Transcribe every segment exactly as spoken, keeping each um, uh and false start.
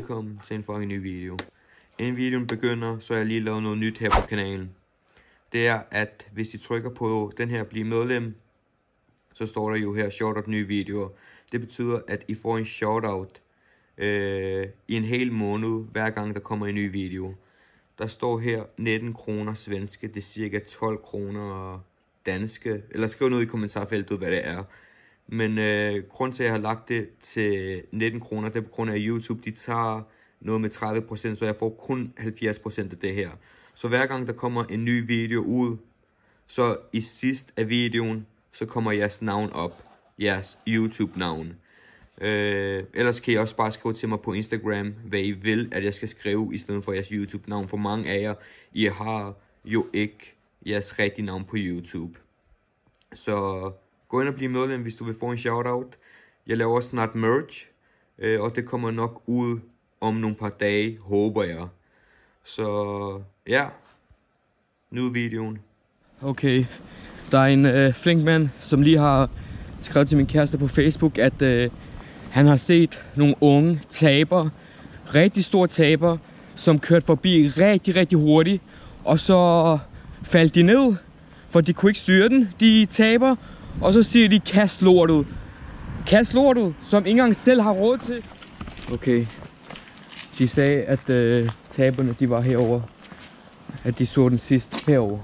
velkommen til en fucking ny video. Inden videoen begynder, så har jeg lige lavet noget nyt her på kanalen. Det er, at hvis I trykker på den her bliv medlem, så står der jo her shoutout nye videoer. Det betyder, at I får en shoutout øh, i en hel måned, hver gang der kommer en ny video. Der står her nitten kroner svenske, det er cirka tolv kroner danske. Eller skriv noget i kommentarfeltet, hvad det er. Men øh, grund til at jeg har lagt det til nitten kroner, det er på grund af YouTube. De tager noget med tredive procent, så jeg får kun halvfjerds procent af det her. Så hver gang der kommer en ny video ud, så i sidst af videoen, så kommer jeres navn op. Jeres YouTube navn. Øh, ellers kan I også bare skrive til mig på Instagram, hvad I vil, at jeg skal skrive i stedet for jeres YouTube navn. For mange af jer, I har jo ikke jeres rigtige navn på YouTube. Så gå ind og bliv medlem, hvis du vil få en shoutout. Jeg laver også snart merch, øh, og det kommer nok ud om nogle par dage, håber jeg. Så ja, nu videoen. Okay, der er en øh, flink mand, som lige har skrevet til min kæreste på Facebook, at øh, han har set nogle unge taber, rigtig store taber, som kørte forbi rigtig, rigtig hurtigt, og så faldt de ned, for de kunne ikke styre den, de taber, og så siger de, kast lortet. Kast lortet, som ikke engang selv har råd til. Okay, de sagde, at øh, taberne, de var herover, at de så den sidst herover.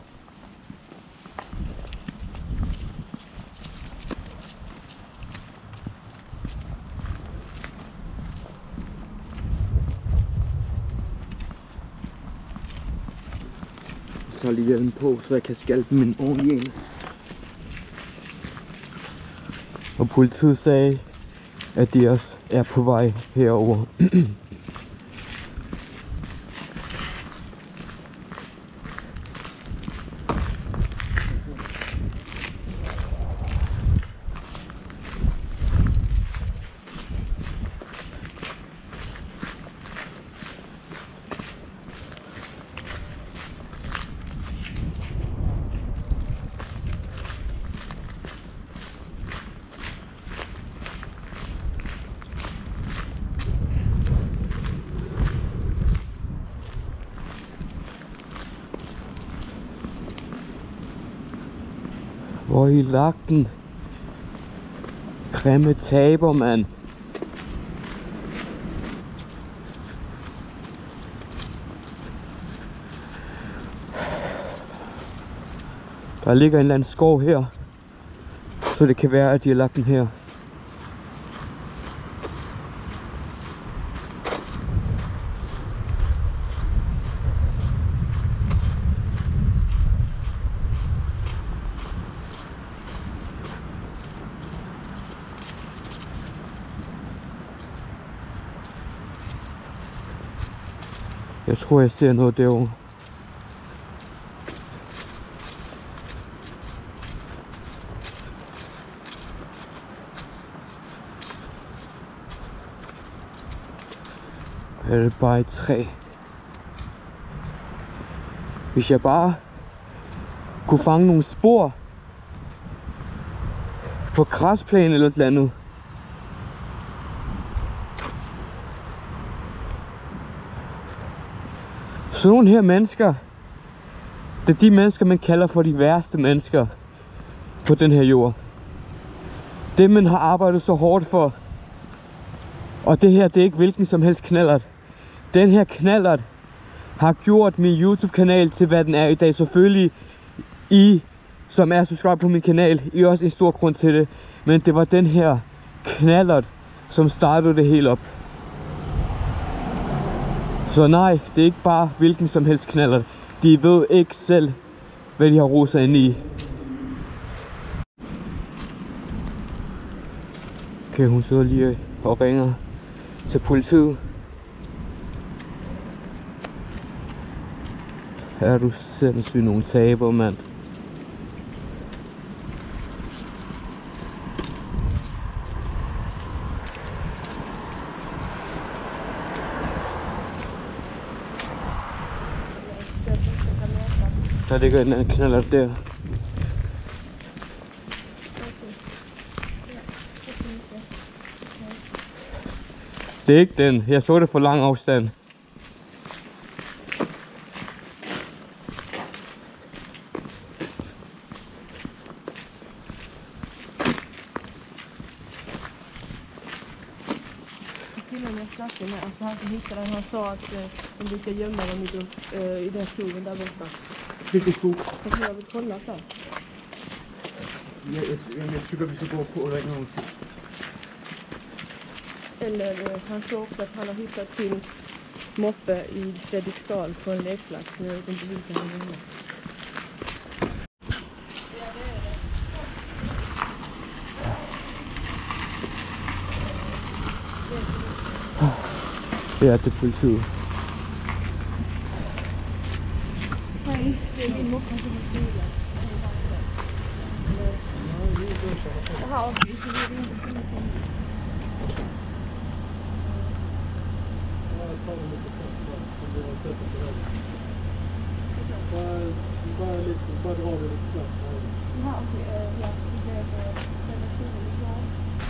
Så har lige hjelmen på, så jeg kan skalpe min ordentlige en. Og politiet sagde, at de også er på vej herover. Hvor I lagt den? Grimme taber, mand. Der ligger en eller anden skov her, så det kan være, at de har lagt den her. Jeg tror, jeg ser noget derovre. Er det bare et træ? Hvis jeg bare kunne fange nogle spor på græsplænen eller et eller andet. Så nogle her mennesker, det er de mennesker, man kalder for de værste mennesker på den her jord. Det, man har arbejdet så hårdt for. Og det her, det er ikke hvilken som helst knallert. Den her knallert har gjort min YouTube-kanal til, hvad den er i dag. Selvfølgelig, I, som er subscribe på min kanal, I er også en stor grund til det. Men det var den her knallert, som startede det hele op. Så nej, det er ikke bare hvilken som helst knallert. De ved ikke selv, hvad de har rodet sig ind i. Okay, hun sidder lige og ringer til politiet. Er du sindssygt nogle taber, mand? Der ligger en anden knallert der. Det er ikke den. Jeg så det for lang afstand. Killen jag snackade med, alltså han som hittade den, han sa att eh, de brukar gömma dem i, uh, i den skogen där borta. Vilken skog? Jag tror jag vill kolla där. Jeg, jeg, jeg tykker, vi skal gå på og ringe nogen til. Eller eh, han sa också att han har hittat sin moppe i Fredriksdal på en lekplats. Men jag vet inte vilken han är. Ja, det er politiet. Nej, det är min moppe som är stilen. Jaha, okej, så det är inte polisen. Jag tar lite snabbt bara, om du har sett det där. Bara, bara lite, bara dra det lite snabbt. Jaha, okej, ja, det är för den är stilen är klar.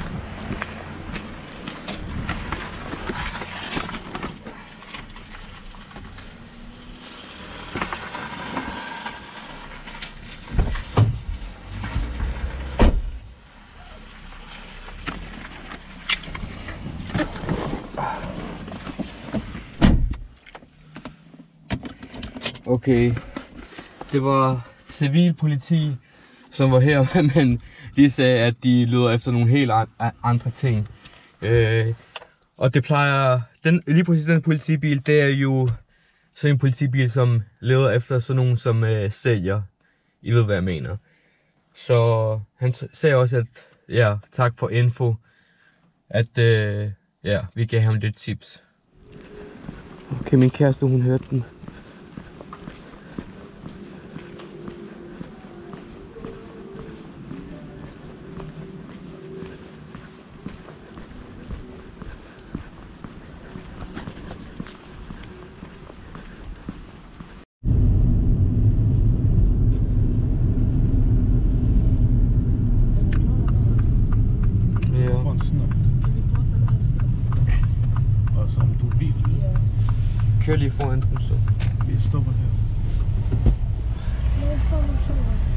Okay, det var civilpoliti, som var her, men de sagde, at de leder efter nogle helt andre ting. Øh, og det plejer, den, lige præcis den politibil, det er jo sådan en politibil, som leder efter sådan nogen, som øh, sælger. I ved, hvad jeg mener. Så han sagde også, at ja, tak for info, at øh, ja, vi gav ham lidt tips. Okay, min kæreste, hun hørte den. Kør lige foran den, så. Vi stopper her. Nej, kom og